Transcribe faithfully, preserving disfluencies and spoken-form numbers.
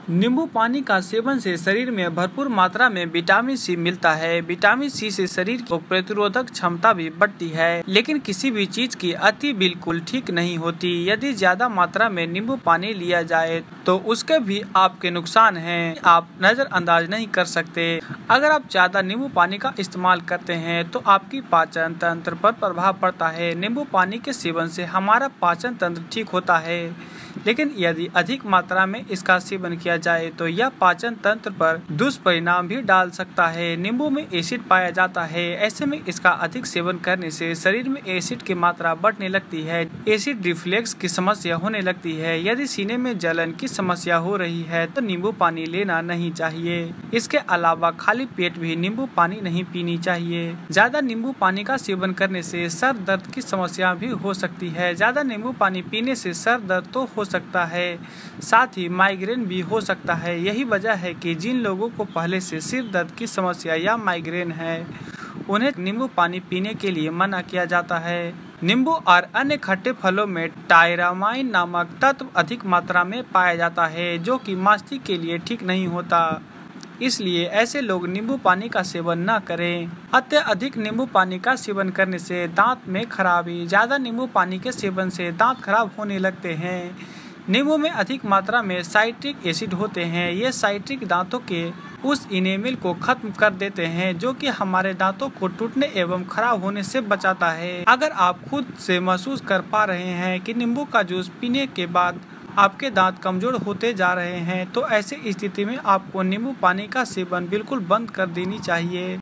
नींबू पानी का सेवन से शरीर में भरपूर मात्रा में विटामिन सी मिलता है। विटामिन सी से शरीर की प्रतिरोधक क्षमता भी बढ़ती है, लेकिन किसी भी चीज की अति बिल्कुल ठीक नहीं होती। यदि ज्यादा मात्रा में नींबू पानी लिया जाए तो उसके भी आपके नुकसान हैं, आप नजरअंदाज नहीं कर सकते। अगर आप ज्यादा नींबू पानी का इस्तेमाल करते हैं तो आपकी पाचन तंत्र पर प्रभाव पड़ता है। नींबू पानी के सेवन से हमारा पाचन तंत्र ठीक होता है, लेकिन यदि अधिक मात्रा में इसका सेवन किया जाए तो यह पाचन तंत्र पर दुष्परिणाम भी डाल सकता है। नींबू में एसिड पाया जाता है, ऐसे में इसका अधिक सेवन करने से शरीर में एसिड की मात्रा बढ़ने लगती है। एसिड रिफ्लेक्स की समस्या होने लगती है। यदि सीने में जलन की समस्या हो रही है तो नींबू पानी लेना नहीं चाहिए। इसके अलावा खाली पेट भी नींबू पानी नहीं पीनी चाहिए। ज्यादा नींबू पानी का सेवन करने से सर दर्द की समस्या भी हो सकती है। ज्यादा नींबू पानी पीने से सर दर्द तो हो सकता है, साथ ही माइग्रेन भी हो सकता है। यही वजह है कि जिन लोगों को पहले से सिर दर्द की समस्या या माइग्रेन है, उन्हें नींबू पानी पीने के लिए मना किया जाता है। नींबू और अन्य खट्टे फलों में टायरामाइन नामक तत्व अधिक मात्रा में पाया जाता है, जो कि मस्तिष्क के लिए ठीक नहीं होता। इसलिए ऐसे लोग नींबू पानी का सेवन न करें। अत्यधिक नींबू पानी का सेवन करने से दांत में खराबी। ज्यादा नींबू पानी के सेवन से दांत खराब होने लगते हैं। नींबू में अधिक मात्रा में साइट्रिक एसिड होते हैं। ये साइट्रिक दांतों के उस इनेमिल को खत्म कर देते हैं जो कि हमारे दांतों को टूटने एवं खराब होने से बचाता है। अगर आप खुद से महसूस कर पा रहे हैं कि नींबू का जूस पीने के बाद आपके दांत कमजोर होते जा रहे हैं, तो ऐसी स्थिति में आपको नींबू पानी का सेवन बिल्कुल बंद कर देनी चाहिए।